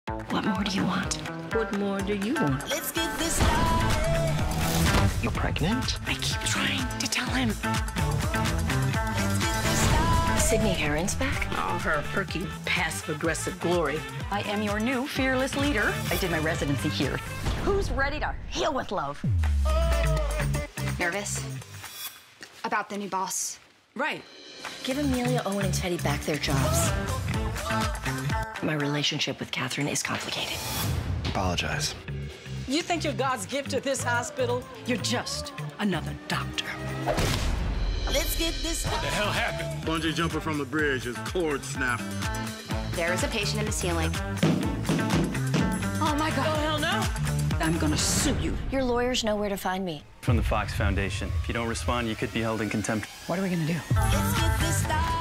What more do you want? What more do you want? Let's get this started. You're pregnant? I keep trying to tell him. Let's get this started. Sydney Herron's back? All her perky, passive-aggressive glory. I am your new fearless leader. I did my residency here. Who's ready to heal with love? Nervous? About the new boss? Right. Give Amelia, Owen, and Teddy back their jobs. My relationship with Catherine is complicated. Apologize. You think you're God's gift to this hospital? You're just another doctor. Let's get this started. The hell happened? Bungee jumping from the bridge, his cord snapped. There is a patient in the ceiling. Oh, my Oh, God. hell no. I'm gonna sue you. Your lawyers know where to find me. From the Fox Foundation. If you don't respond, you could be held in contempt. What are we gonna do? Let's get this started.